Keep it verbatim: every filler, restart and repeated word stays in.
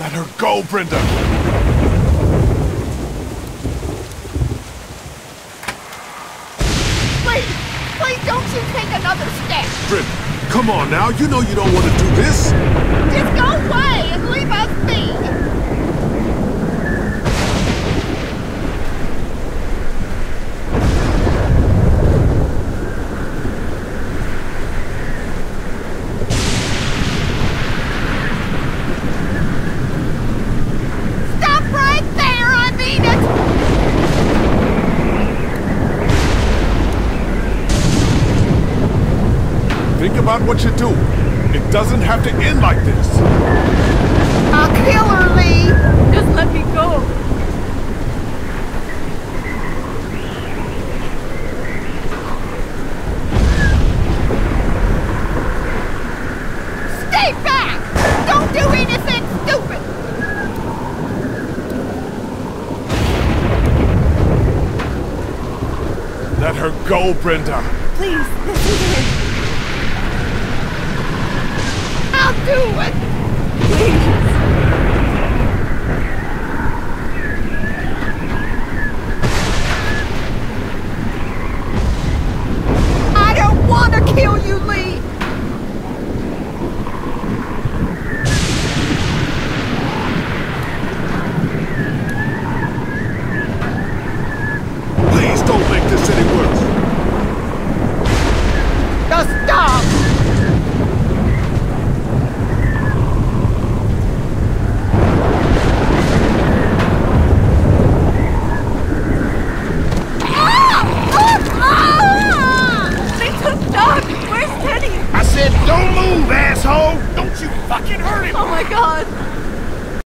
Let her go, Brenda! Please! Please don't you take another step! Brenda, come on now, you know you don't want to do this! Just go away and leave us be! Think about what you do. It doesn't have to end like this. I'll kill her, Lee! Just let me go. Stay back! Don't do anything stupid! Let her go, Brenda. Please, listen to me. I'll do it! Please. I don't want to kill you, Lee! Please don't make this any worse. Just stop! I said, don't move, asshole! Don't you fucking hurt him! Oh my god!